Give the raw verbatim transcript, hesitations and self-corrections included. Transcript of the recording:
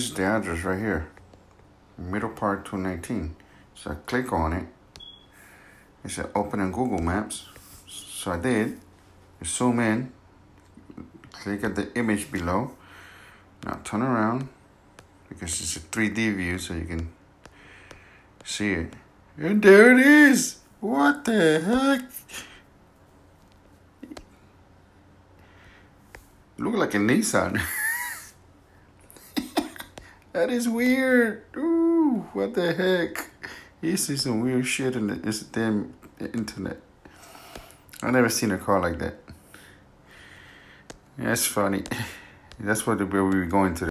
this is the address right here. Middle Park two nineteen. So I click on it. It said open in Google Maps. So I did. I zoom in. Click at the image below. Now turn around, because it's a three D view, so you can see it. And there it is. What the heck? Look like a Nissan. That is weird. Ooh, what the heck? You see some weird shit in the this damn internet. I never seen a car like that. That's funny. That's what the where we were going to.